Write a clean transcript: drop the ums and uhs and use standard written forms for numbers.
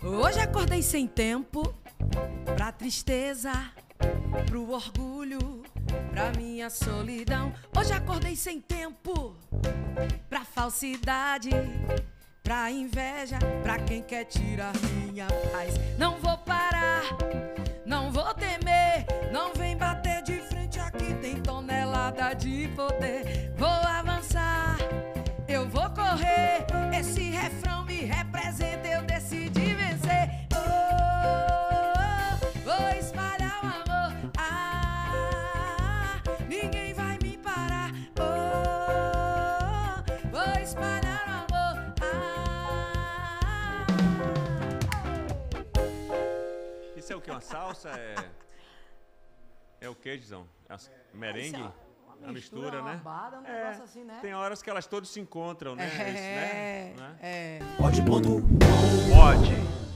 Hoje acordei sem tempo pra tristeza, pro orgulho, pra minha solidão. Hoje acordei sem tempo pra falsidade, pra inveja, pra quem quer tirar minha paz. Não vou parar, não vou temer, não vem bater de frente, aqui tem tonelada de poder. Vou avançar, eu vou correr, esse refrão me representa, eu decidi vencer. Vou espalhar o amor, ninguém vai me parar. Vou espalhar o amor, Isso é o que? Uma salsa? É o que, Gizão? Merengue? Uma mistura, né? Bada, um negócio assim, né? Tem horas que elas todas se encontram, né? É. Isso, né? Pode pôr no Pode.